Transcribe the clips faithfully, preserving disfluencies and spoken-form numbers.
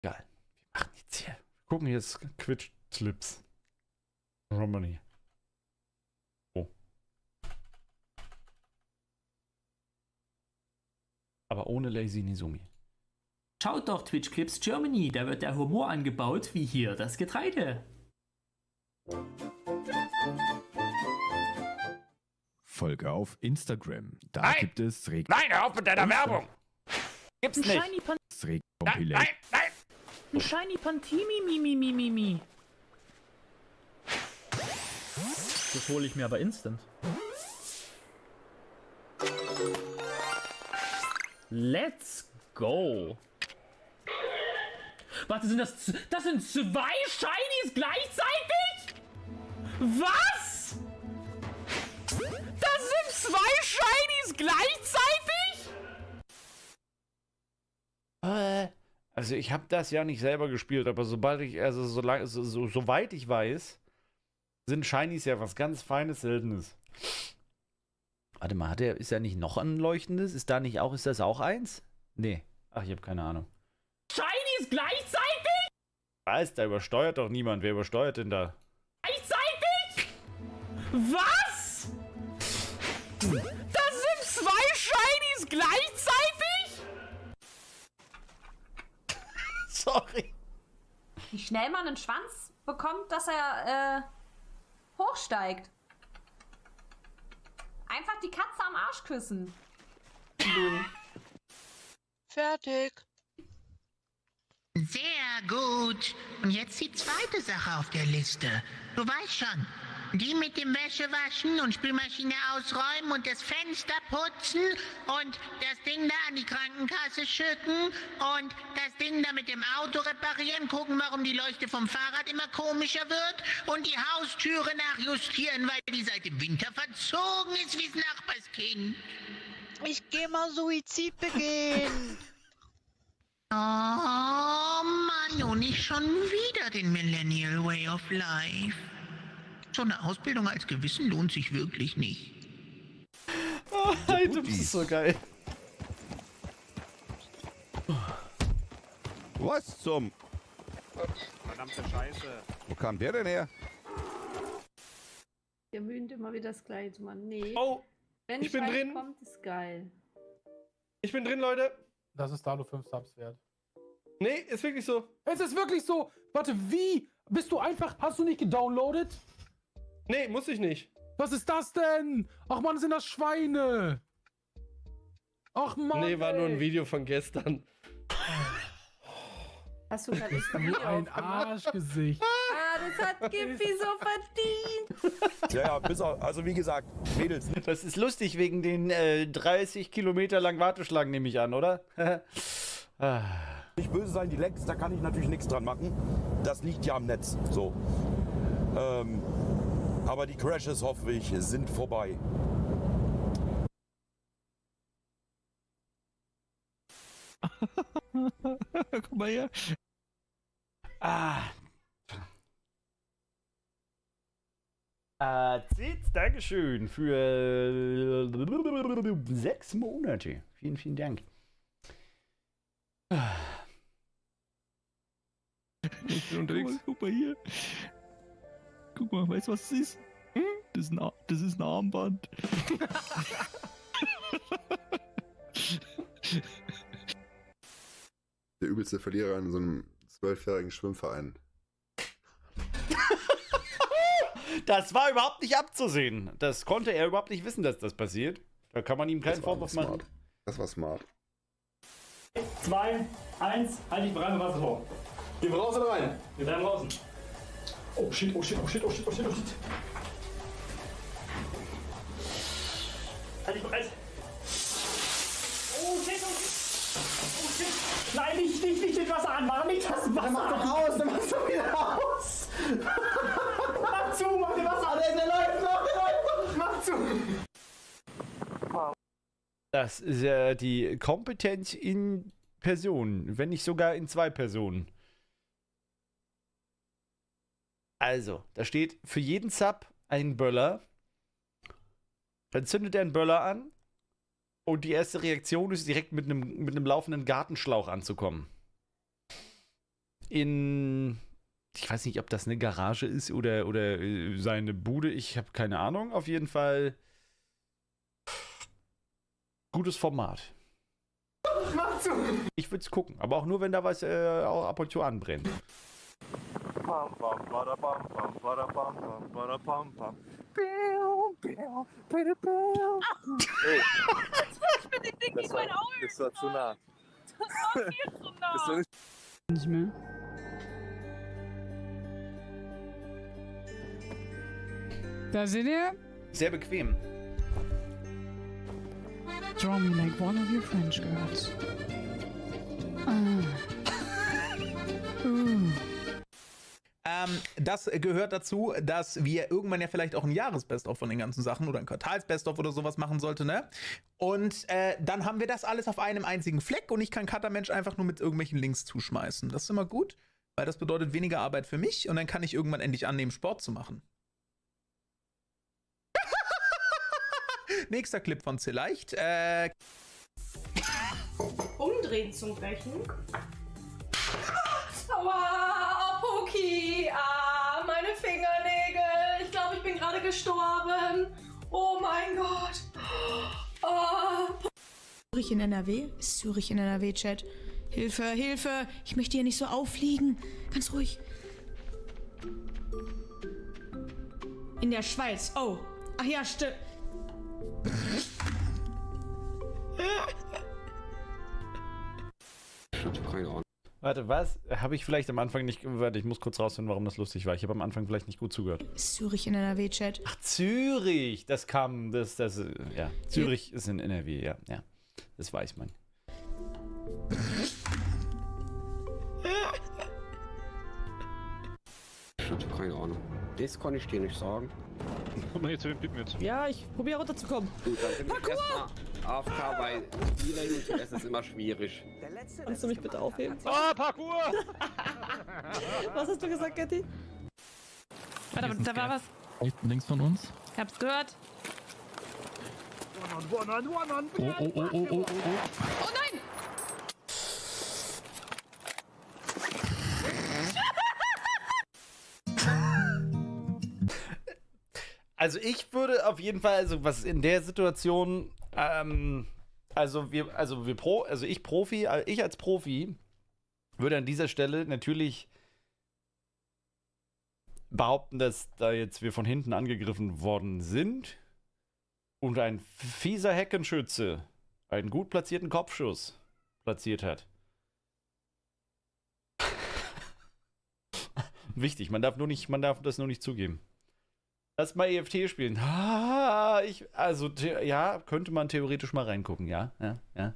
Geil. Wir machen jetzt hier. Wir gucken jetzt Twitch-Clips. Romani. Oh. Aber ohne Lazy Nizumi. Schaut doch Twitch Clips Germany, da wird der Humor angebaut, wie hier das Getreide. Folge auf Instagram. Da Nein! gibt es Reg Nein, hör auf mit deiner Werbung! Gibt's Ein nicht! Shiny Pan Reg Nein, Compilation. nein, nein! ein Shiny Pantimi mi mi mi mi mi. Das hole ich mir aber instant. Let's go! Warte, sind das... z- Das sind zwei Shinies gleichzeitig? Was? Das sind zwei Shinies gleichzeitig? Äh, Also ich habe das ja nicht selber gespielt, aber sobald ich, also solange, so, so, soweit ich weiß, sind Shinies ja was ganz Feines, Seltenes. Warte mal, hat der, ist da nicht noch ein leuchtendes? Ist da nicht auch, ist das auch eins? Nee. Ach, ich habe keine Ahnung. Shinies gleichzeitig? Was? Da übersteuert doch niemand. Wer übersteuert denn da? Gleichzeitig? Was? Das sind zwei Shinies gleichzeitig? Sorry. Wie schnell man einen Schwanz bekommt, dass er äh, hochsteigt. Einfach die Katze am Arsch küssen. Fertig. Sehr gut. Und jetzt die zweite Sache auf der Liste. Du weißt schon, die mit dem Wäschewaschen und Spülmaschine ausräumen und das Fenster putzen und das Ding da an die Krankenkasse schicken und das Ding da mit dem Auto reparieren, gucken, warum die Leuchte vom Fahrrad immer komischer wird und die Haustüre nachjustieren, weil die seit dem Winter verzogen ist wie's Nachbarskind. Ich geh mal Suizid begehen. Oh Mann, und nicht schon wieder den Millennial Way of Life. So eine Ausbildung als Gewissen lohnt sich wirklich nicht. Oh, Alter, das ist so geil. Was zum... Verdammte Scheiße. Wo kam der denn her? Ihr mühnt immer wieder das Gleiche, Mann. Nee. Oh, Wenn ich bin Scheiß drin. kommt, ist geil. Ich bin drin, Leute. Das ist da nur fünf Subs wert. Nee, ist wirklich so. Es ist wirklich so. Warte, wie? Bist du einfach... Hast du nicht gedownloadet? Nee, muss ich nicht. Was ist das denn? Ach man, sind das Schweine. Ach man. Nee, war nur ein ey. Video von gestern. Hast du gerade nicht Video Ein aufgemacht? Arschgesicht. Ah, das hat Gimpy so verdient. Ja, ja, bis auf, also wie gesagt, Mädels. Das ist lustig wegen den äh, dreißig Kilometer langen Warteschlangen, nehme ich an, oder? Ah. Nicht böse sein, die Lags, da kann ich natürlich nichts dran machen. Das liegt ja am Netz. So. Ähm, aber die Crashes, hoffe ich, sind vorbei. Guck mal her. Ah. Ah, Zitz, Dankeschön für sechs Monate. Vielen, vielen Dank. Ich bin unterwegs. Guck mal, guck mal hier. Guck mal, weißt du, was das ist? Hm? Das ist ein, Ar- das ist ein Armband. Der übelste Verlierer in so einem zwölfjährigen Schwimmverein. Das war überhaupt nicht abzusehen. Das konnte er überhaupt nicht wissen, dass das passiert. Da kann man ihm keinen Das war Vorwurf smart. machen. Das war smart. zwei, eins, halt dich bereit, was vor. Gehen wir raus oder rein? Wir bleiben draußen. Oh shit, oh shit, oh shit, oh shit, oh shit, oh shit. Halt dich bereit. Oh shit, oh shit. Oh shit. Nein, nicht, nicht, nicht das Wasser anmachen, nicht das Wasser. Mach doch aus, dann machst du wieder aus. Mach zu, mach dir Wasser an. Der, der läuft noch, der läuft noch. Mach zu. Das ist ja die Kompetenz in Person, wenn nicht sogar in zwei Personen. Also, da steht für jeden Sub ein Böller. Dann zündet er einen Böller an. Und die erste Reaktion ist direkt mit einem mit einem laufenden Gartenschlauch anzukommen. in, ich weiß nicht, ob das eine Garage ist oder, oder äh, seine Bude, ich habe keine Ahnung. Auf jeden Fall gutes Format. Mach zu! Ich würde es gucken, aber auch nur, wenn da was äh, auch ab und zu anbrennt. Bam, bam, bada, bam, bam, bada, bam, bam, bada, bam, bam. Das war, das war zu nah. Das war viel zu nah. Das war nicht Nicht mehr. Da seht ihr? Sehr bequem. Draw me like one of your French girls. Ah. Uh. Ähm, das gehört dazu, dass wir irgendwann ja vielleicht auch ein Jahresbest-of von den ganzen Sachen oder ein Quartals-Best-of oder sowas machen sollte, ne? Und äh, dann haben wir das alles auf einem einzigen Fleck und ich kann Cuttermensch einfach nur mit irgendwelchen Links zuschmeißen. Das ist immer gut, weil das bedeutet weniger Arbeit für mich und dann kann ich irgendwann endlich annehmen, Sport zu machen. Nächster Clip von Zilleicht. Äh... Umdrehen zum Brechen. Aua, oh, Poki. Ah, meine Fingernägel. Ich glaube, ich bin gerade gestorben. Oh mein Gott. Ah. Zürich in N R W? Ist Zürich in N R W, Chat? Hilfe, Hilfe. Ich möchte hier nicht so auffliegen. Ganz ruhig. In der Schweiz. Oh. Ach ja, stimmt. Keine Ahnung. Warte, was? Habe ich vielleicht am Anfang nicht... Warte, ich muss kurz rausfinden, warum das lustig war. Ich habe am Anfang vielleicht nicht gut zugehört. Ist Zürich in N R W, Chat? Ach, Zürich! Das kam... Das, das, ja. Zürich ist in N R W, ja. ja. Das weiß man. Keine Ahnung. Das kann ich dir nicht sagen. Komm mal hier zu dem Typen jetzt. Ja, ich probiere runterzukommen. Gut, dann bin ich erstmal A F K, weil wieder U T S ist immer schwierig. Kannst du mich bitte aufheben? Ah, Parkour! Was hast du gesagt, Getty? Warte, da war was. Rechts und links von uns. Ich hab's gehört. One on, one on, one on. Oh, oh, oh, oh, oh, oh. Oh nein! Also ich würde auf jeden Fall, also was in der Situation, ähm, also wir, also wir Pro, also ich Profi, ich als Profi würde an dieser Stelle natürlich behaupten, dass da jetzt wir von hinten angegriffen worden sind und ein fieser Heckenschütze einen gut platzierten Kopfschuss platziert hat. Wichtig, man darf nur nicht, man darf das nur nicht zugeben. Lass mal E F T spielen. Ah, ich, also, ja, könnte man theoretisch mal reingucken, ja, ja, ja.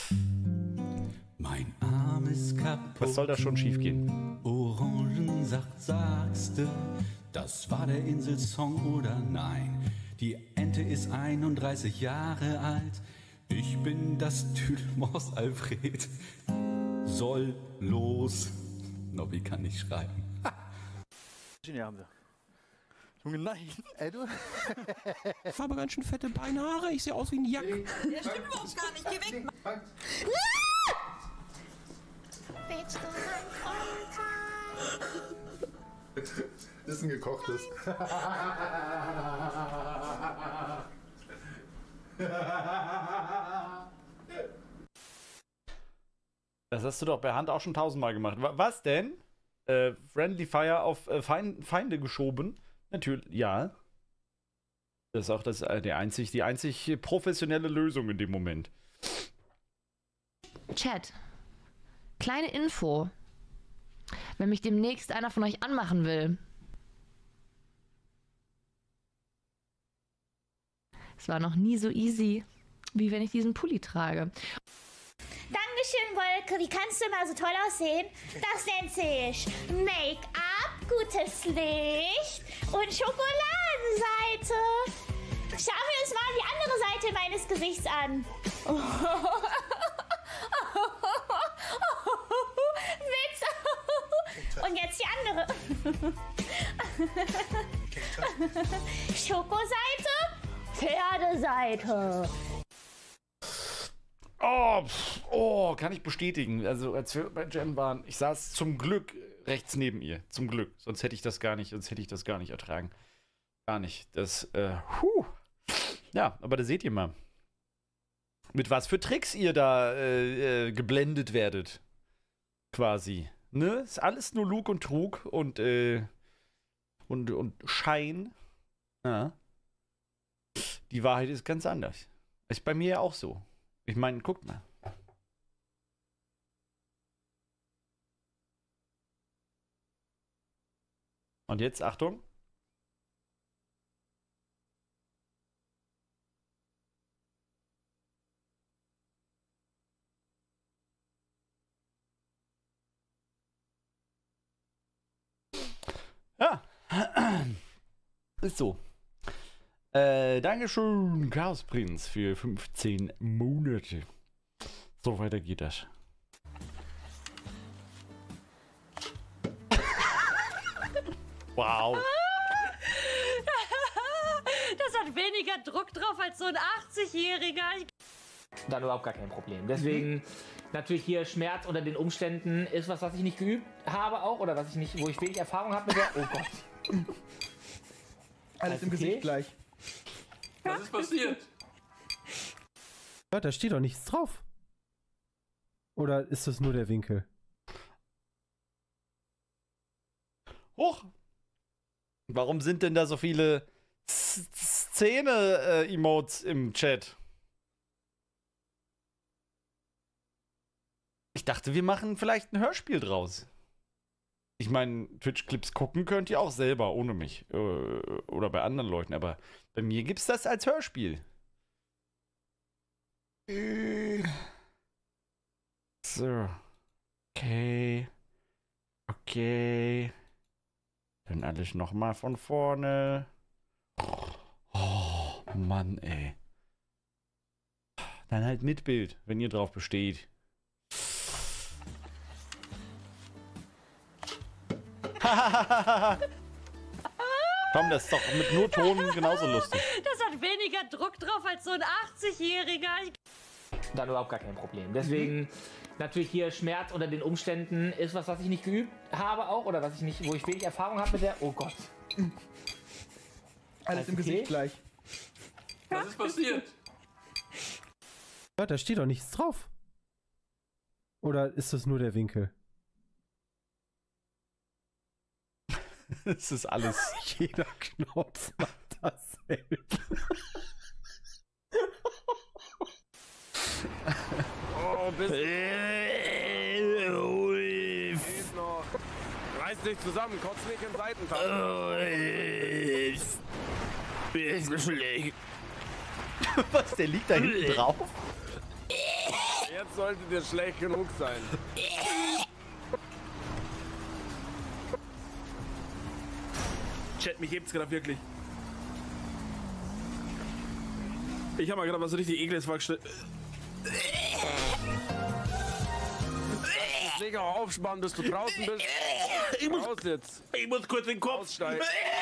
Mein Arm ist kaputt. Was soll da schon schief gehen? Orangensaft sagst du, das war der Inselsong oder nein? Die Ente ist einunddreißig Jahre alt. Ich bin das Tüdelmaus Alfred. Soll los. Nobby kann nicht schreiben. Ja, haben wir. Junge, nein. Ey, du. Ich habe ganz schön fette Beinhaare. Ich sehe aus wie ein Jack. Ja, stimmt überhaupt gar nicht. Geh weg. Willst du mein Freund sein? Das ist ein gekochtes. Das hast du doch per Hand auch schon tausendmal gemacht. Was denn? Äh, Friendly Fire auf äh, Feind, Feinde geschoben? Natürlich, ja. Das ist auch das, äh, der einzig, die einzig professionelle Lösung in dem Moment. Chat. Kleine Info. Wenn mich demnächst einer von euch anmachen will. Es war noch nie so easy, wie wenn ich diesen Pulli trage. Dankeschön, Wolke. Wie kannst du immer so toll aussehen? Das nennt sich Make-up, gutes Licht und Schokoladenseite. Schau mir jetzt mal die andere Seite meines Gesichts an. Witz. Und jetzt die andere. Schokoseite, Pferdeseite. Oh, pff, oh, kann ich bestätigen. Also als wir bei Jam waren, ich saß zum Glück rechts neben ihr, zum Glück. Sonst hätte ich das gar nicht, sonst hätte ich das gar nicht ertragen. Gar nicht. Das, äh, huh. Ja, aber da seht ihr mal, mit was für Tricks ihr da äh, äh, geblendet werdet. Quasi. Ne? Ist alles nur Lug und Trug und, äh, und, und Schein. Ja. Die Wahrheit ist ganz anders. Ist bei mir ja auch so. Ich meine, guckt mal. Und jetzt, Achtung. Ja. Ist so. Äh, Dankeschön, Chaos Prinz, für fünfzehn Monate. So, weiter geht das. Wow. Das hat weniger Druck drauf als so ein achtzigjähriger. Dann überhaupt gar kein Problem. Deswegen mhm. natürlich hier Schmerz unter den Umständen ist was, was ich nicht geübt habe auch oder was ich nicht, wo ich wenig Erfahrung habe mit der. Oh Gott. Alles im Gesicht gleich. Was ist passiert? Ja, da steht doch nichts drauf. Oder ist das nur der Winkel? Hoch! Warum sind denn da so viele Szene-Emotes im Chat? Ich dachte, wir machen vielleicht ein Hörspiel draus. Ich meine, Twitch-Clips gucken könnt ihr auch selber, ohne mich. Oder bei anderen Leuten, aber bei mir gibt's das als Hörspiel. So. Okay. Okay. Dann alles nochmal von vorne. Oh, Mann, ey. Dann halt mit Bild, wenn ihr drauf besteht. Komm, das ist doch mit nur Ton genauso lustig. Das hat weniger Druck drauf als so ein achtzigjähriger. Dann überhaupt gar kein Problem. Deswegen mhm. natürlich hier Schmerz unter den Umständen ist was, was ich nicht geübt habe auch oder was ich nicht, wo ich wenig Erfahrung habe mit der. Oh Gott. Alles im Gesicht gleich. Was ist passiert? Ja, da steht doch nichts drauf. Oder ist das nur der Winkel? Es ist alles. Jeder Knopf macht dasselbe. Oh, bis. Geht noch. Reiß dich zusammen, kotz nicht im Seitentanz. Ist schlecht. Was, der liegt da hinten drauf? Jetzt sollte dir schlecht genug sein. Chat, mich hebt's gerade wirklich. Ich hab mal gerade was richtig ekliges vorgestellt. Sicher aufspannen, bis du draußen bist. Ich muss, Raus jetzt. Ich muss kurz den Kopf aussteigen.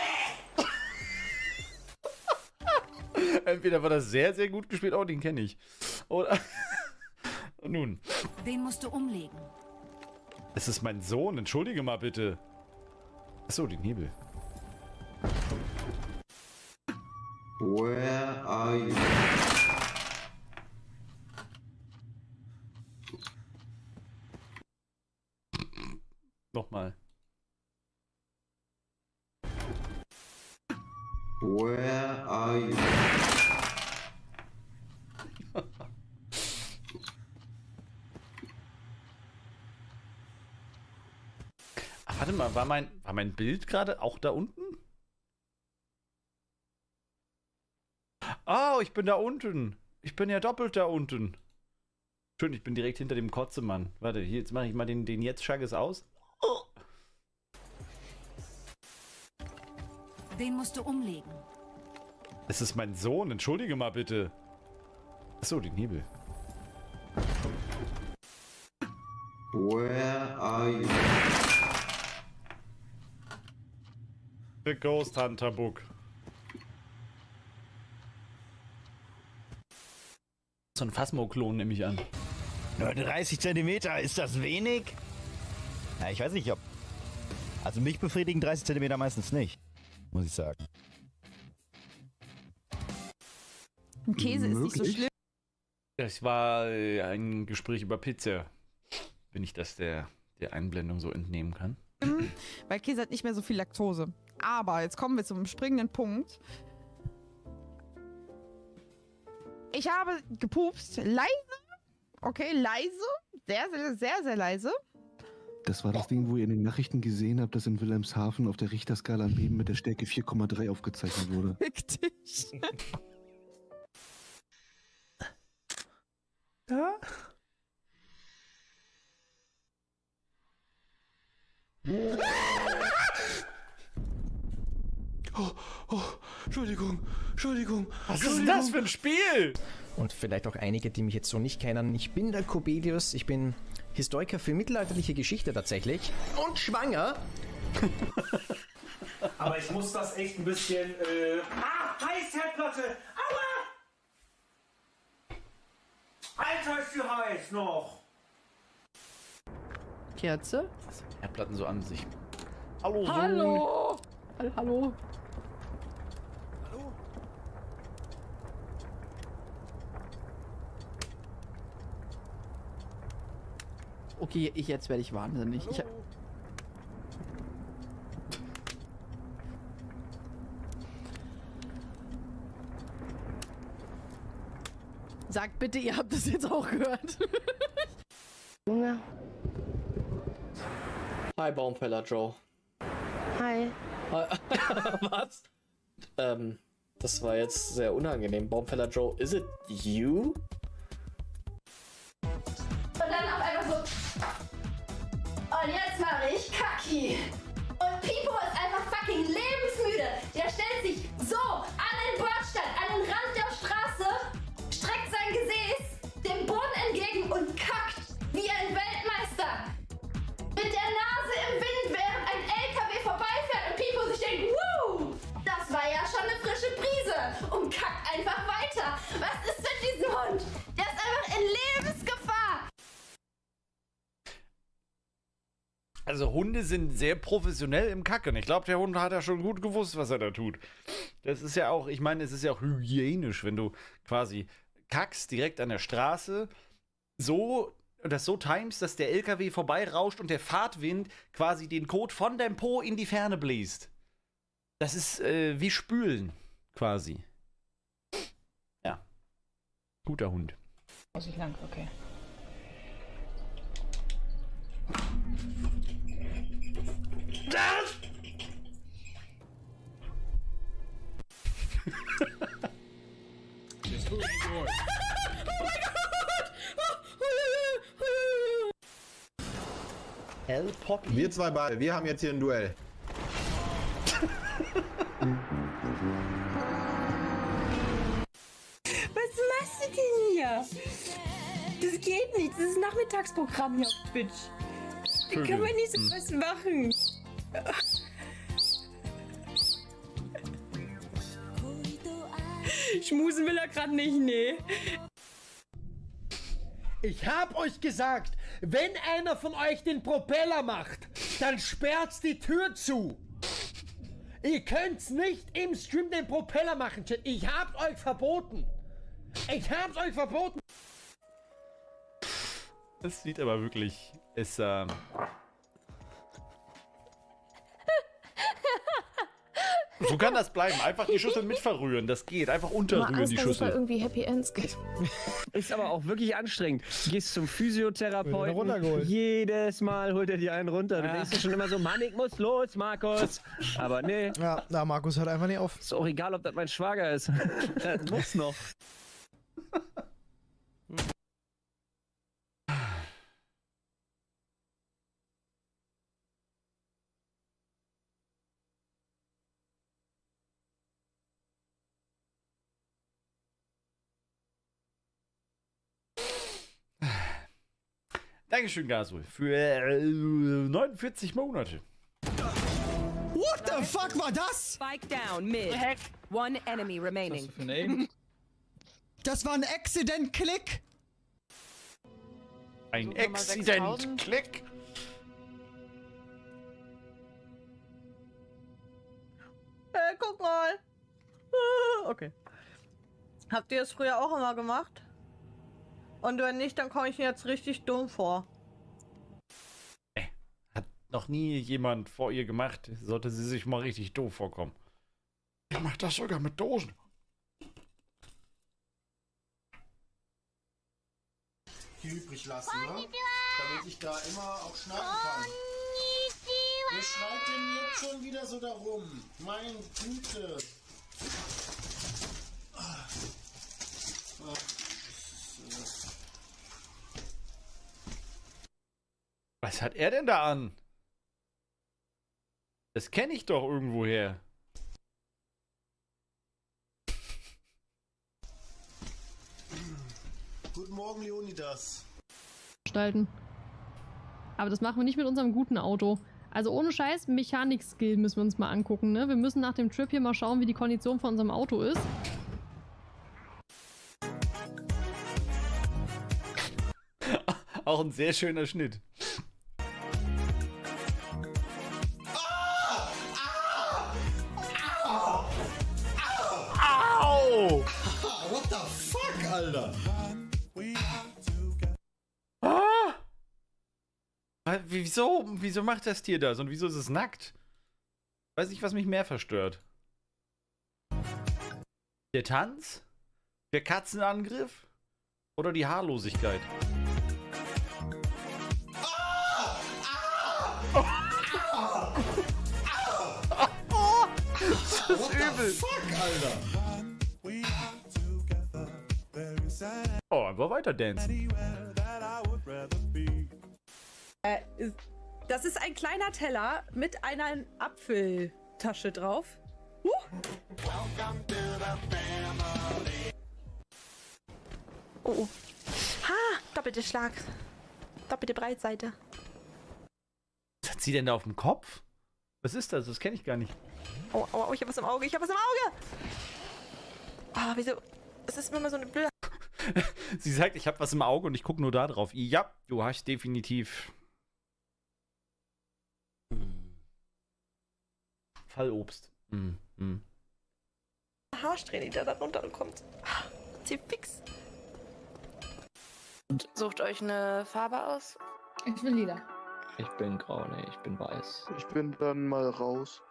Entweder war das sehr, sehr gut gespielt, oh, den kenne ich. Oder. Nun. Den musst du umlegen. Es ist mein Sohn, entschuldige mal bitte. Achso, den Hebel. Where are you? Nochmal. Where are you? Ach, warte mal, war mein, war mein Bild gerade auch da unten? Oh, ich bin da unten. Ich bin ja doppelt da unten. Schön, ich bin direkt hinter dem Kotzemann. Warte, hier, jetzt mache ich mal den, den jetzt Schagges aus. Oh. Den musst du umlegen. Es ist mein Sohn, entschuldige mal bitte. Achso, den Hebel. Where are you? The Ghost Hunter Book. So ein Phasmo-Klon nehme ich an. dreißig Zentimeter, ist das wenig? Na, ich weiß nicht, ob Also mich befriedigen dreißig Zentimeter meistens nicht, muss ich sagen. Käse ist nicht so schlimm. Das war äh, ein Gespräch über Pizza, wenn ich das der, der Einblendung so entnehmen kann. Weil Käse hat nicht mehr so viel Laktose. Aber jetzt kommen wir zum springenden Punkt. Ich habe gepupst. Leise. Okay, leise. Sehr, sehr, sehr, sehr leise. Das war das Ding, wo ihr in den Nachrichten gesehen habt, dass in Wilhelmshaven auf der Richterskala ein Beben mit der Stärke vier Komma drei aufgezeichnet wurde. Fick dich. Ja? Oh, oh, Entschuldigung, Entschuldigung. Was ist denn das für ein Spiel? Und vielleicht auch einige, die mich jetzt so nicht kennen. Ich bin der Kobelius, ich bin Historiker für mittelalterliche Geschichte tatsächlich. Und schwanger. Aber ich muss das echt ein bisschen, äh... Ah, heiß, Herdplatte! Aua! Alter, ist die heiß noch! Kerze? Was haben Herdplatten so an sich? Hallo! Hallo! Hallo, hallo. Okay, ich, jetzt werde ich wahnsinnig. Ich, sagt bitte, ihr habt das jetzt auch gehört. Junge. Hi, Baumfäller Joe. Hi. Hi. Was? Ähm, das war jetzt sehr unangenehm. Baumfäller Joe, is it you? Und dann auf einmal so. Und jetzt mache ich Kaki. Und Pipo ist einfach fucking lebensmüde. Der stellt sich so an den Bordstein, an den Rand der Straße, streckt sein Gesäß dem Boden entgegen und kackt wie ein Weltmeister. Mit der Nase im Wind, während ein L K W vorbeifährt und Pipo sich denkt, wuh, das war ja schon eine frische Brise und kackt einfach weiter. Was ist mit diesem Hund? Der ist einfach in Lebensgefahr. Also Hunde sind sehr professionell im Kacken. Ich glaube, der Hund hat ja schon gut gewusst, was er da tut. Das ist ja auch, ich meine, es ist ja auch hygienisch, wenn du quasi kackst direkt an der Straße, so, das so timest, dass der L K W vorbeirauscht und der Fahrtwind quasi den Kot von deinem Po in die Ferne bläst. Das ist äh, wie Spülen, quasi. Ja. Guter Hund. Muss ich lang, okay. Das! Oh mein Gott! El Poppy. Wir zwei beide, wir haben jetzt hier ein Duell. Was machst du denn hier? Das geht nicht. Das ist ein Nachmittagsprogramm hier auf Twitch. Wie kann man nicht so was machen? Schmusen will er gerade nicht, nee. Ich hab euch gesagt, wenn einer von euch den Propeller macht, dann sperrt's die Tür zu. Ihr könnt's nicht im Stream den Propeller machen, Chat. Ich hab's euch verboten. Ich hab's euch verboten. Das sieht aber wirklich, ist, ähm... So kann das bleiben. Einfach die Schüssel mit verrühren. Das geht. Einfach unterrühren Angst, die dass es mal Schüssel. irgendwie Happy Ends gibt. Ist aber auch wirklich anstrengend. Du gehst zum Physiotherapeuten. runtergeholt. Jedes Mal holt er dir einen runter. Du Ja. denkst dir schon immer so, Mann, ich muss los, Markus. Aber nee. Ja, na, Markus hört einfach nicht auf. Ist auch egal, ob das mein Schwager ist. Das muss noch. Dankeschön, Gasul, für äh, neunundvierzig Monate. What the fuck war das? Spike down, mid. One enemy remaining. Was für ein Das war ein Accident-Click. Ein Accident-Click. guck mal. Okay. Habt ihr es früher auch immer gemacht? Und wenn nicht, dann komme ich mir jetzt richtig dumm vor. Hat noch nie jemand vor ihr gemacht. Sollte sie sich mal richtig doof vorkommen. Ich mach das sogar mit Dosen. Übrig lassen, ne? Damit ich da immer auch schneiden kann. Wer schreit denn jetzt schon wieder so darum? Meine Güte. Ah. Ah, das ist, äh Was hat er denn da an? Das kenne ich doch irgendwoher. Guten Morgen, Leonidas. Gestalten. Aber das machen wir nicht mit unserem guten Auto. Also ohne Scheiß, Mechanik-Skill müssen wir uns mal angucken, ne? Wir müssen nach dem Trip hier mal schauen, wie die Kondition von unserem Auto ist. Auch ein sehr schöner Schnitt. Au! What the fuck, Alter? Ah! Wieso? Wieso macht das Tier das? Und wieso ist es nackt? Weiß nicht, was mich mehr verstört. Der Tanz? Der Katzenangriff? Oder die Haarlosigkeit? Das ist übel. Fuck, Alter. Oh, einfach weiter dancen. Äh, das ist ein kleiner Teller mit einer Apfeltasche drauf. Uh. Oh, oh. Ha, doppelte Schlag. Doppelte Breitseite. Was hat sie denn da auf dem Kopf? Was ist das? Das kenne ich gar nicht. Oh, oh, oh, ich hab was im Auge, ich hab was im Auge! Ah, oh, wieso? Es ist immer so eine blöde... Sie sagt, ich habe was im Auge und ich gucke nur da drauf. Ja, du hast definitiv... Fallobst. Mm, mm. Haarsträhne, die da darunter kommt. Ah, zieh fix. Sucht euch eine Farbe aus. Ich will lila. Ich bin grau, ne, ich bin weiß. Ich bin dann mal raus.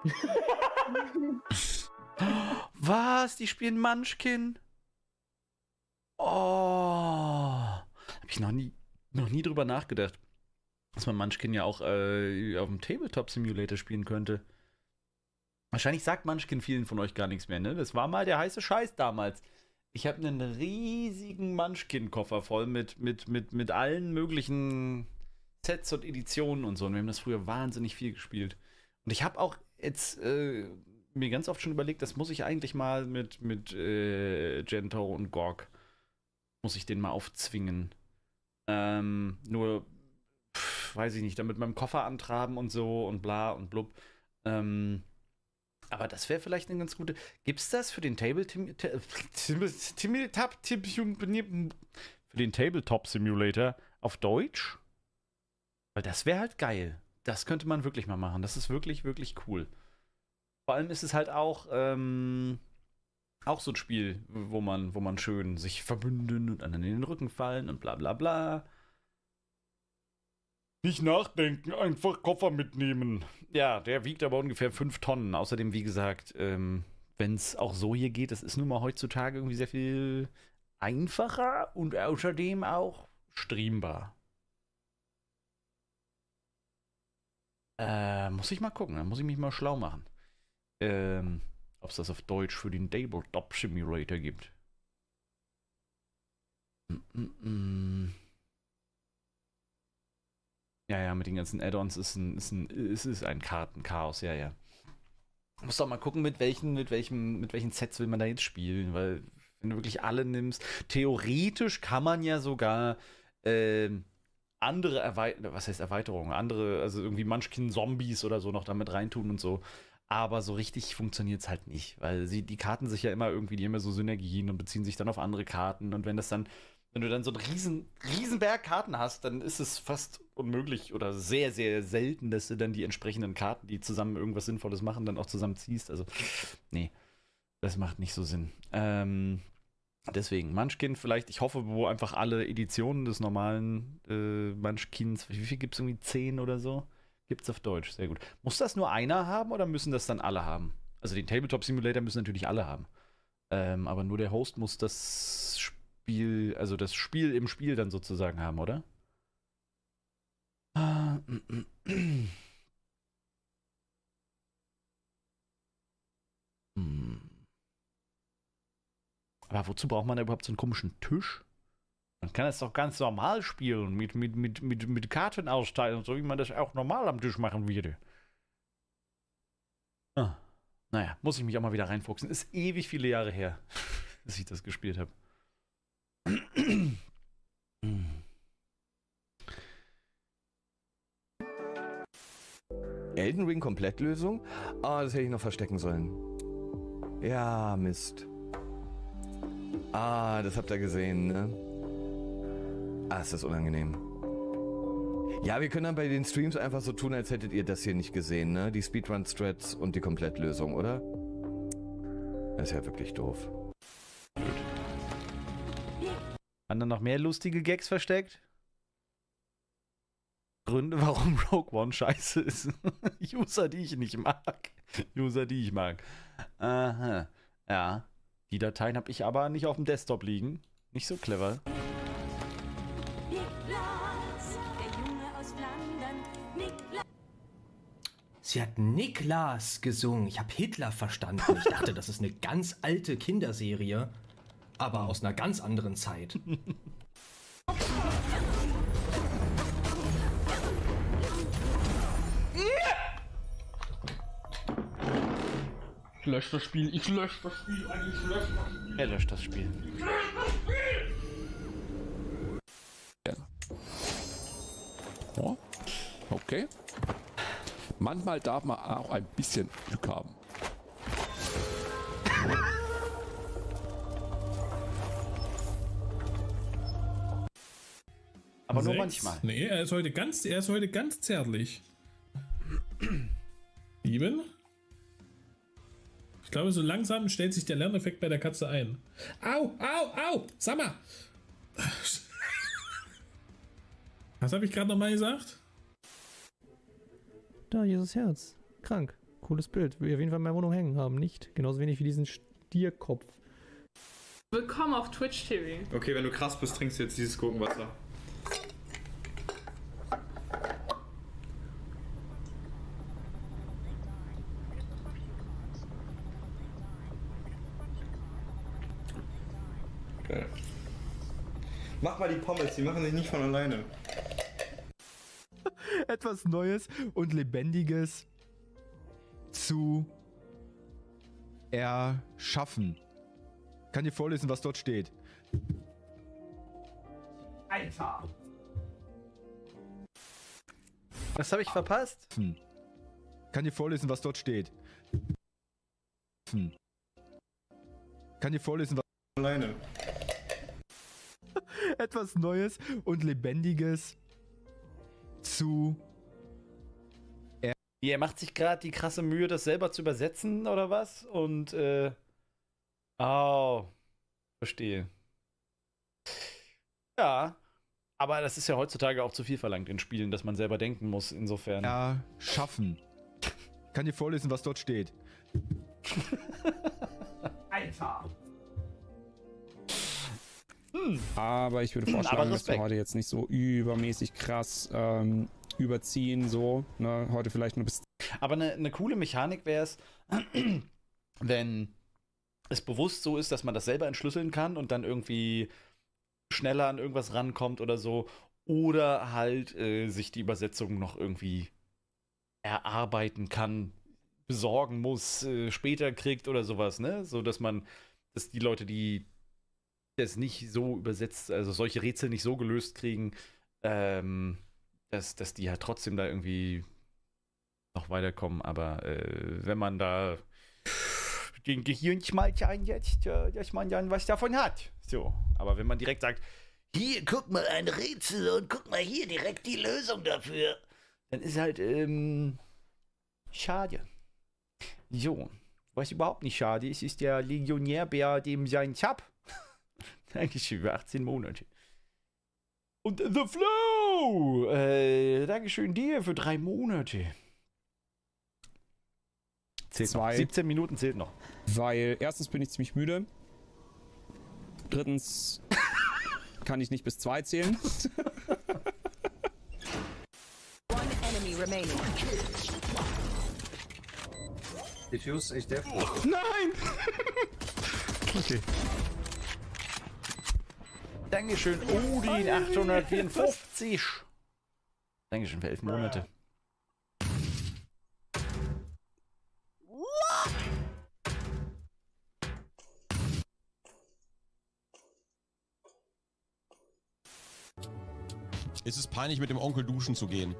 Was? Die spielen Munchkin? Oh. Hab ich noch nie, noch nie drüber nachgedacht. Dass man Munchkin ja auch äh, auf dem Tabletop Simulator spielen könnte. Wahrscheinlich sagt Munchkin vielen von euch gar nichts mehr, ne? Das war mal der heiße Scheiß damals. Ich habe einen riesigen Munchkin-Koffer voll mit, mit, mit, mit allen möglichen Sets und Editionen und so. Und wir haben das früher wahnsinnig viel gespielt. Und ich habe auch jetzt äh, mir ganz oft schon überlegt, das muss ich eigentlich mal mit, mit äh, Gento und Gorg, muss ich den mal aufzwingen. Ähm, nur, pff, weiß ich nicht, dann mit meinem Koffer antraben und so und bla und blub. Ähm, aber das wäre vielleicht eine ganz gute. Gibt's das für den Table für den Tabletop Simulator auf Deutsch? Weil das wäre halt geil. Das könnte man wirklich mal machen. Das ist wirklich, wirklich cool. Vor allem ist es halt auch, ähm, auch so ein Spiel, wo man, wo man schön sich verbünden und anderen in den Rücken fallen und bla bla bla. Nicht nachdenken, einfach Koffer mitnehmen. Ja, der wiegt aber ungefähr fünf Tonnen. Außerdem, wie gesagt, ähm, wenn es auch so hier geht, das ist nun mal heutzutage irgendwie sehr viel einfacher und außerdem auch streambar. Äh, muss ich mal gucken, dann muss ich mich mal schlau machen. Ähm, ob es das auf Deutsch für den Tabletop Simulator gibt. Mm -mm -mm. Ja, ja, mit den ganzen Add-ons ist ein, ist ein, ist, ist ein Kartenchaos, ja, ja. Muss doch mal gucken, mit welchen, mit welchem, mit welchen Sets will man da jetzt spielen, weil wenn du wirklich alle nimmst, theoretisch kann man ja sogar ähm, andere Erweiterungen, was heißt Erweiterungen, andere, also irgendwie Munchkin-Zombies oder so noch damit reintun und so. Aber so richtig funktioniert es halt nicht, weil sie, die Karten sich ja immer irgendwie, die haben ja so Synergien und beziehen sich dann auf andere Karten. Und wenn das dann Wenn du dann so einen riesen, riesen Berg Karten hast, dann ist es fast unmöglich oder sehr, sehr selten, dass du dann die entsprechenden Karten, die zusammen irgendwas Sinnvolles machen, dann auch zusammenziehst. Also, nee, das macht nicht so Sinn. Ähm, deswegen, Munchkin vielleicht, ich hoffe, wo einfach alle Editionen des normalen äh, Munchkins, wie viel gibt es, irgendwie zehn oder so? Gibt es auf Deutsch, sehr gut. Muss das nur einer haben oder müssen das dann alle haben? Also den Tabletop Simulator müssen natürlich alle haben. Ähm, aber nur der Host muss das Spiel, also das Spiel im Spiel dann sozusagen haben, oder? Hm. Aber wozu braucht man da überhaupt so einen komischen Tisch? Man kann es doch ganz normal spielen, mit, mit, mit, mit, mit Karten austeilen, so wie man das auch normal am Tisch machen würde. Ah. Naja, muss ich mich auch mal wieder reinfuchsen. Ist ewig viele Jahre her, dass ich das gespielt habe. Elden Ring Komplettlösung? Ah, das hätte ich noch verstecken sollen. Ja, Mist. Ah, das habt ihr gesehen, ne? Ah, ist das unangenehm. Ja, wir können dann bei den Streams einfach so tun, als hättet ihr das hier nicht gesehen, ne? Die Speedrun-Strats und die Komplettlösung, oder? Das ist ja wirklich doof. Waren da noch mehr lustige Gags versteckt? Gründe, warum Rogue One scheiße ist. User, die ich nicht mag. User, die ich mag. Aha. Ja. Die Dateien habe ich aber nicht auf dem Desktop liegen. Nicht so clever. Sie hat Niklas gesungen. Ich habe Hitler verstanden. Ich dachte, das ist eine ganz alte Kinderserie, aber aus einer ganz anderen Zeit. Ich lösche das Spiel, ich lösche das Spiel, ich lösche das Spiel. Er löscht das Spiel. Ja. Oh, okay. Manchmal darf man auch ein bisschen Glück haben. Aber nur Sechs? manchmal. Nee, er ist heute ganz, er ist heute ganz zärtlich. Sieben? Ich glaube, so langsam stellt sich der Lerneffekt bei der Katze ein. Au, au, au! Sag mal! Was habe ich gerade nochmal gesagt? Da, Jesus Herz. Krank. Cooles Bild. Will ich auf jeden Fall in meiner Wohnung hängen haben. Nicht. Genauso wenig wie diesen Stierkopf. Willkommen auf Twitch T V. Okay, wenn du krass bist, trinkst du jetzt dieses Gurkenwasser. Geil. Mach mal die Pommes, die machen sich nicht von alleine. Etwas Neues und Lebendiges zu erschaffen. Kann dir vorlesen, was dort steht. Alter! Was habe ich verpasst? Hm. Kann dir vorlesen, was dort steht. Hm. Kann dir vorlesen, was alleine. Etwas Neues und Lebendiges zu er, er macht sich gerade die krasse Mühe, das selber zu übersetzen oder was? Und äh oh, verstehe. Ja, aber das ist ja heutzutage auch zu viel verlangt in Spielen, dass man selber denken muss, insofern. Erschaffen. Kann dir vorlesen, was dort steht. Alter. Hm. Aber ich würde vorschlagen, dass wir heute jetzt nicht so übermäßig krass ähm, überziehen, so, ne, heute vielleicht nur bis... Aber eine, eine coole Mechanik wäre es, wenn es bewusst so ist, dass man das selber entschlüsseln kann und dann irgendwie schneller an irgendwas rankommt oder so, oder halt äh, sich die Übersetzung noch irgendwie erarbeiten kann, besorgen muss, äh, später kriegt oder sowas, ne, so dass man, dass die Leute, die das nicht so übersetzt, also solche Rätsel nicht so gelöst kriegen, ähm, dass, dass die halt trotzdem da irgendwie noch weiterkommen. Aber äh, wenn man da den Gehirnschmalz einsetzt, äh, dass man dann was davon hat. So, aber wenn man direkt sagt, hier, guck mal, ein Rätsel und guck mal hier direkt die Lösung dafür. Dann ist halt, ähm, schade. So, was überhaupt nicht schade ist, ist der Legionärbär, dem sein Zap. Dankeschön für achtzehn Monate. Und The Flow, äh, Dankeschön dir für drei Monate. Zählt Zwei. noch. siebzehn Minuten zählt noch. Weil erstens bin ich ziemlich müde. Drittens kann ich nicht bis zwei zählen. One enemy remaining. Diffuse, ich darf. Nein! Okay. Dankeschön, Odin achthundertvierundfünfzig. Dankeschön für elf Monate. Es ist peinlich, mit dem Onkel duschen zu gehen.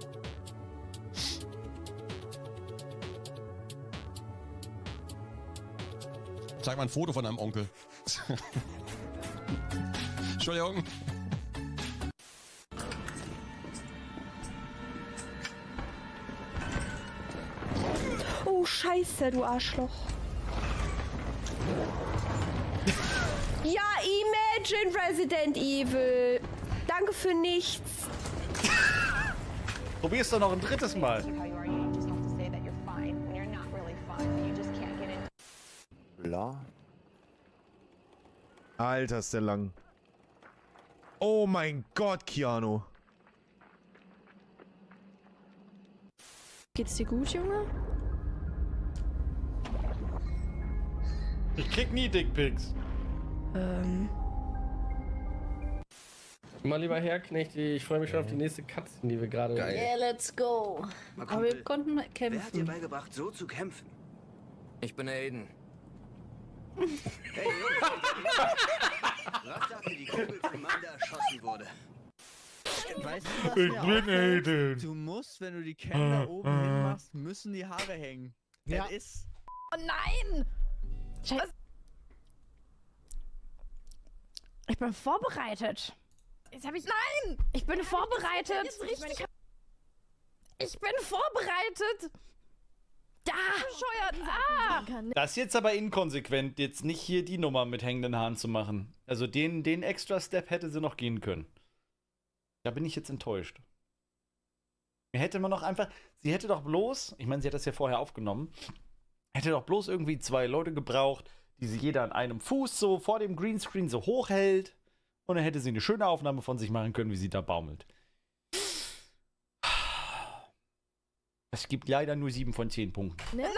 Zeig mal ein Foto von deinem Onkel. Entschuldigung. Oh, scheiße, du Arschloch. Ja, Imagine Resident Evil. Danke für nichts. Probier's doch noch ein drittes Mal. Bla. Alter, ist der lang. Oh mein Gott, Keanu. Geht's dir gut, Junge? Ich krieg nie Dickpics. Ähm. Mal lieber Herknecht, ich freue mich schon auf die nächste Cutscene, die wir gerade... Yeah, let's go. Aber wir konnten Wer hat dir kämpfen. beigebracht, so zu kämpfen? Ich bin Aiden. Hey, Jungs! Was sagt, wie die Kugel von Manda erschossen wurde? Weißt du, was Ich mir bin auffällt? Aiden. Du musst, wenn du die Cam da oben hinmachst, müssen die Haare hängen. Ja. Das ist... Oh nein! Scheiße. Ich bin vorbereitet. Jetzt hab ich. Nein! Ich bin vorbereitet. Jetzt richtig. Ich bin vorbereitet. Da! Bescheuert! Ah! Das ist jetzt aber inkonsequent, jetzt nicht hier die Nummer mit hängenden Haaren zu machen. Also den, den extra Step hätte sie noch gehen können. Da bin ich jetzt enttäuscht. Hätte man noch einfach, sie hätte doch bloß, ich meine, sie hat das ja vorher aufgenommen, hätte doch bloß irgendwie zwei Leute gebraucht, die sie jeder an einem Fuß so vor dem Greenscreen so hochhält. Und dann hätte sie eine schöne Aufnahme von sich machen können, wie sie da baumelt. Es gibt leider nur sieben von zehn Punkten. Nein!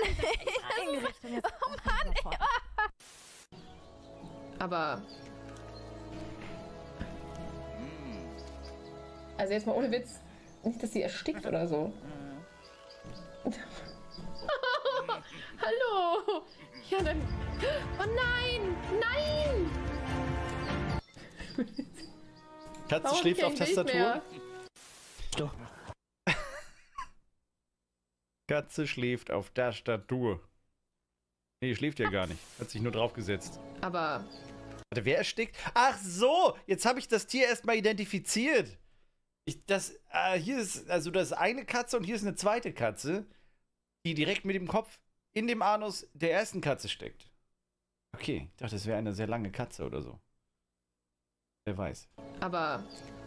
Oh Mann! Aber. Also jetzt mal ohne Witz. Nicht, dass sie erstickt oder so. Hallo! Ja, dann. Oh nein! Nein! Katze Warum schläft kein auf Bild Tastatur. mehr? Doch. Katze schläft auf Tastatur. Nee, schläft ja gar nicht. Hat sich nur draufgesetzt. Aber. Warte, wer erstickt? Ach so, jetzt habe ich das Tier erstmal identifiziert. Ich, das, äh, hier ist, also das ist eine Katze und hier ist eine zweite Katze, die direkt mit dem Kopf in dem Anus der ersten Katze steckt. Okay, ich dachte, das wäre eine sehr lange Katze oder so. Wer weiß. Aber.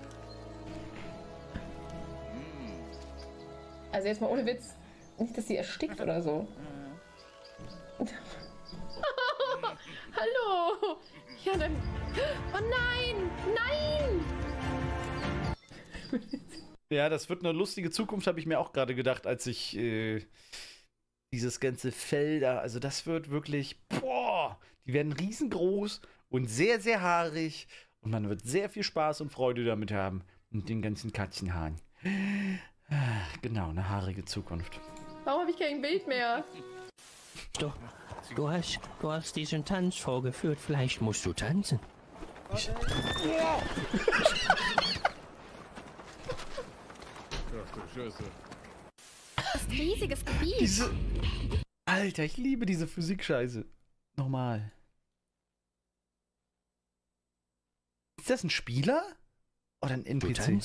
Also jetzt mal ohne Witz. Nicht, dass sie erstickt oder so. Hallo! Ja, dann. Oh nein! Nein! Ja, das wird eine lustige Zukunft, habe ich mir auch gerade gedacht, als ich äh, dieses ganze Fell da, also das wird wirklich, boah, die werden riesengroß und sehr, sehr haarig und man wird sehr viel Spaß und Freude damit haben mit den ganzen Katzenhaaren. Genau, eine haarige Zukunft. Warum habe ich kein Bild mehr? Du, du, hast, du hast diesen Tanz vorgeführt, vielleicht musst du tanzen. Ich, Ja. Ach du Scheiße. Das ist ein riesiges Gebiet. Diese. Alter, ich liebe diese Physik-Scheiße. Nochmal. Ist das ein Spieler? Oder ein N P C?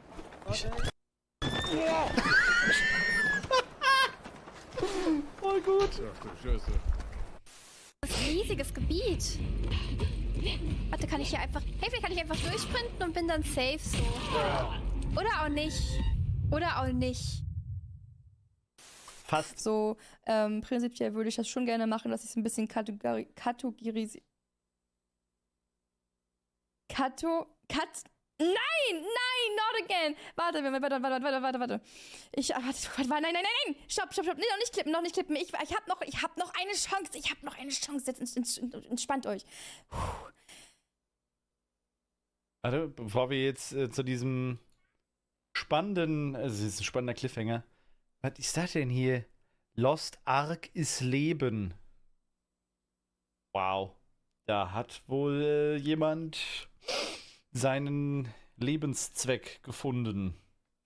Voll gut. Ach du Scheiße. Das ist ein riesiges Gebiet. Warte, kann ich hier einfach... Hey, vielleicht kann ich einfach durchsprinten und bin dann safe so. Oder auch nicht. Oder auch nicht. Fast. So, ähm, prinzipiell würde ich das schon gerne machen, dass ich es ein bisschen kategori kategorisiere. Kato... Kat... Nein! Nein! Not again! Warte, warte, warte, warte, warte, warte, warte. Ich... Warte, warte, nein, nein, nein, nein! Stopp, stopp, stopp! Nee, noch nicht klippen, noch nicht klippen. Ich, ich hab noch, ich hab noch eine Chance. Ich hab noch eine Chance. Jetzt ents, ents, entspannt euch. Puh. Warte, bevor wir jetzt äh, zu diesem spannenden... Also, es ist ein spannender Cliffhanger. Was ist das denn hier? Lost Ark ist Leben. Wow. Da hat wohl äh, jemand seinen Lebenszweck gefunden.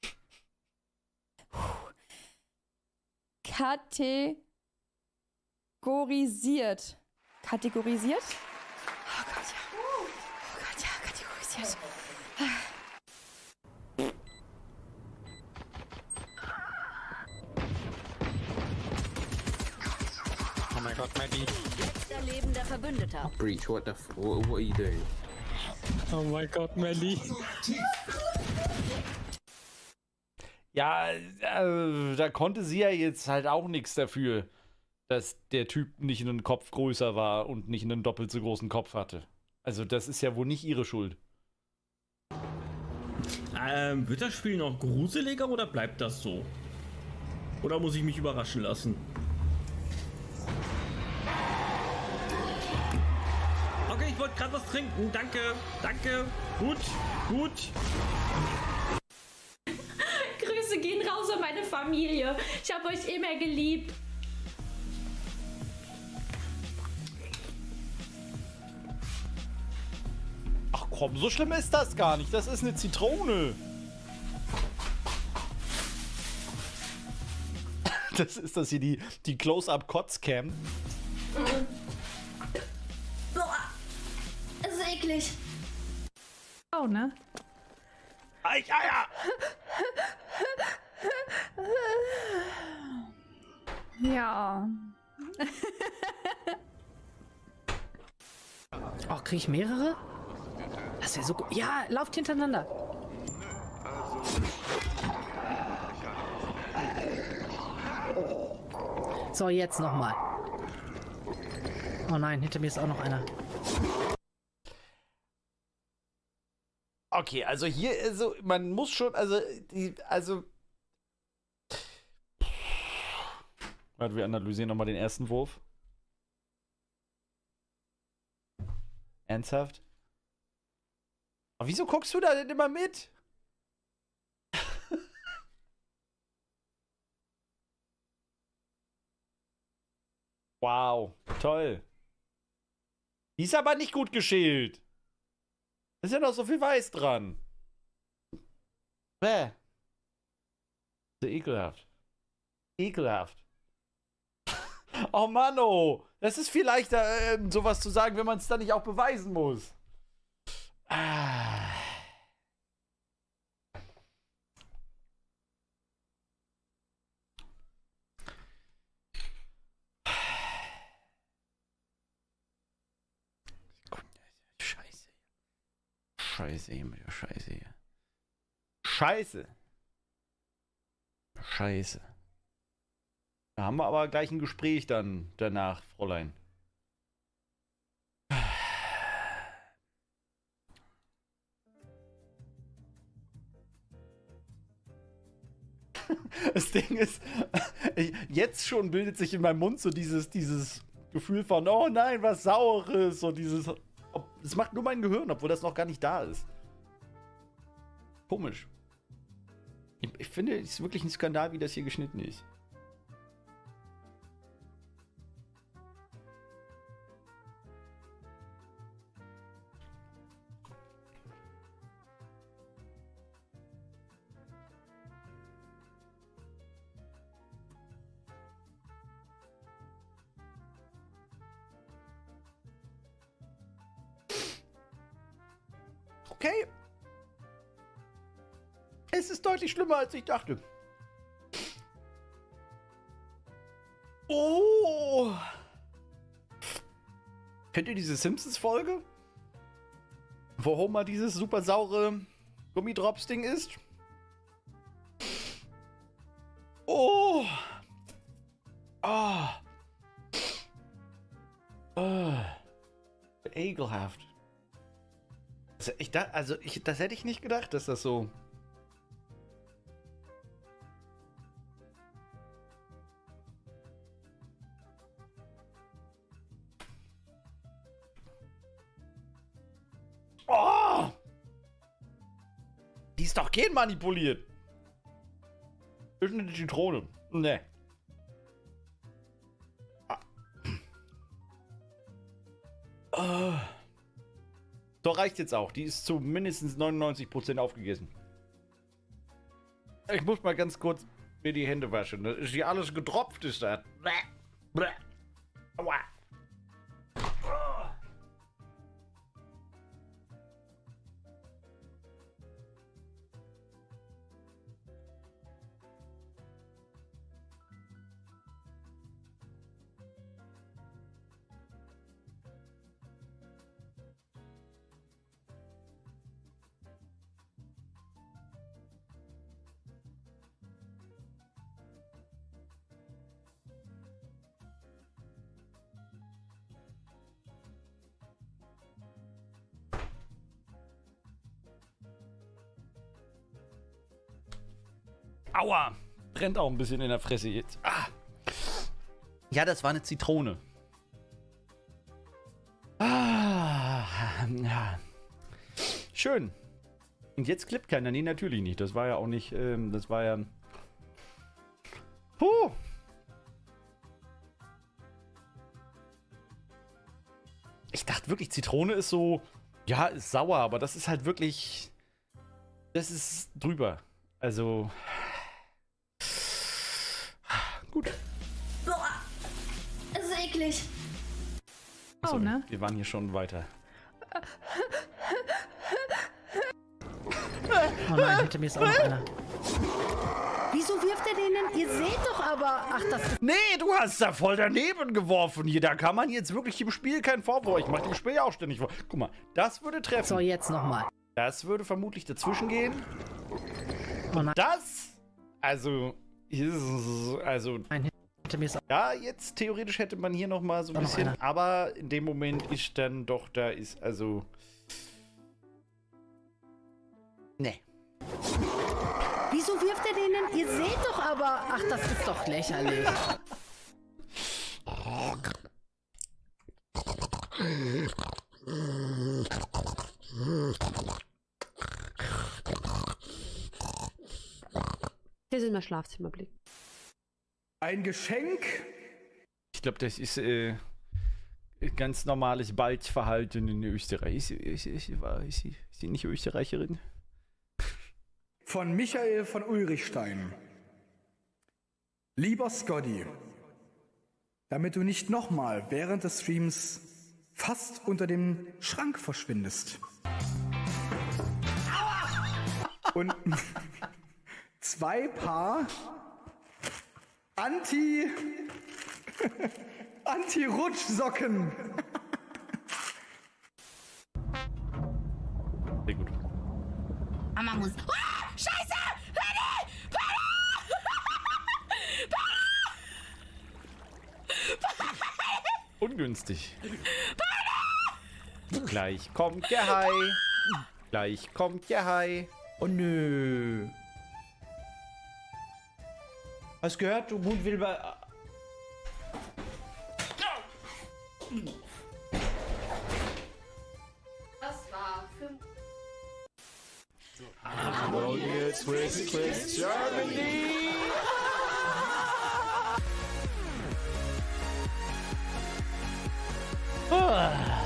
Kategorisiert. Kategorisiert? Oh Gott, ja. Oh Gott, ja, kategorisiert. Oh mein Gott, Maddie. Letzter lebender Verbündeter. Breach, what the f what, what are you doing? Oh mein Gott, Maddie. Ja, äh, da konnte sie ja jetzt halt auch nichts dafür, dass der Typ nicht einen Kopf größer war und nicht einen doppelt so großen Kopf hatte. Also das ist ja wohl nicht ihre Schuld. Ähm, wird das Spiel noch gruseliger oder bleibt das so? Oder muss ich mich überraschen lassen? Okay, ich wollte gerade was trinken. Danke, danke. Gut, gut. Grüße gehen raus an meine Familie. Ich habe euch immer geliebt. Ach komm, so schlimm ist das gar nicht. Das ist eine Zitrone. Das ist das hier, die, die Close-Up-Kotz-Cam. Boah, das ist eklig. Oh, ne? Ei, ja, ja. Ja. Oh, krieg ich mehrere? Das wäre so gut. Ja, lauft hintereinander. So, jetzt nochmal. Oh nein, hinter mir ist auch noch einer. Okay, also hier, also man muss schon, also, die, also. Warte, wir analysieren nochmal den ersten Wurf. Ernsthaft? Aber wieso guckst du da denn immer mit? Wow, toll. Die ist aber nicht gut geschält. Da ist ja noch so viel Weiß dran. Bäh. So ekelhaft. Ekelhaft. Oh Mann, oh. Das ist viel leichter, äh, sowas zu sagen, wenn man es dann nicht auch beweisen muss. Ah. Scheiße. Scheiße hier mit der Scheiße hier. Scheiße. Scheiße. Da haben wir aber gleich ein Gespräch dann danach, Fräulein. Das Ding ist, jetzt schon bildet sich in meinem Mund so dieses, dieses Gefühl von, oh nein, was Saures, so dieses, es macht nur mein Gehirn, obwohl das noch gar nicht da ist. Komisch. Ich, ich finde, es ist wirklich ein Skandal, wie das hier geschnitten ist. Okay. Es ist deutlich schlimmer, als ich dachte. Oh. Kennt ihr diese Simpsons-Folge? Wo Homer dieses super saure Gummidrops-Ding isst? Oh. Ah. Oh. Oh. Ekelhaft. Also ich, da, also ich, das hätte ich nicht gedacht, dass das so... Oh! Die ist doch genmanipuliert. Ist eine Zitrone. Ne. Oh. So reicht jetzt auch. Die ist zu mindestens neunundneunzig Prozent aufgegessen. Ich muss mal ganz kurz mir die Hände waschen. Das ist hier alles getropft, ist das. Aua. Aua! Brennt auch ein bisschen in der Fresse jetzt. Ah. Ja, das war eine Zitrone. Ah. Ja. Schön. Und jetzt klippt keiner. Nee, natürlich nicht. Das war ja auch nicht. Ähm, das war ja. Puh. Ich dachte wirklich, Zitrone ist so. Ja, ist sauer, aber das ist halt wirklich. Das ist drüber. Also. Gut. Boah, das ist eklig. Oh, ne? Wir waren hier schon weiter. Oh nein, hinter mir ist auch noch einer. Wieso wirft er den denn? Ihr seht doch aber... Ach, das ist... Nee, du hast da voll daneben geworfen hier. Da kann man jetzt wirklich im Spiel keinen Vorwurf. Ich mach dem Spiel ja auch ständig vor. Guck mal, das würde treffen. So, jetzt nochmal. Das würde vermutlich dazwischen gehen. Oh nein. Das... Also... Also... Nein, hinter mir ist auch... Ja, jetzt theoretisch hätte man hier nochmal so ein noch bisschen... einer. Aber in dem Moment ist dann doch, da ist also... Nee. Wieso wirft er den denn? Ihr seht doch aber... Ach, das ist doch lächerlich. Hier sind wir Schlafzimmerblick. Ein Geschenk? Ich glaube, das ist äh, ganz normales Balzverhalten in Österreich. Ist, ist, ist, ist, ist sie nicht Österreicherin? Von Michael von Ulrichstein. Lieber Scotty, damit du nicht nochmal während des Streams fast unter dem Schrank verschwindest. Und zwei Paar Anti... Anti-Rutschsocken. Sehr gut. Mama muss... Ah, Scheiße! Penny! Penny! Ungünstig. Gleich kommt der Hai. Gleich kommt der Hai. Oh nö. Hast gehört, du Hund will bei... Das war für... Jetzt Twist, Twist, Germany! Ah.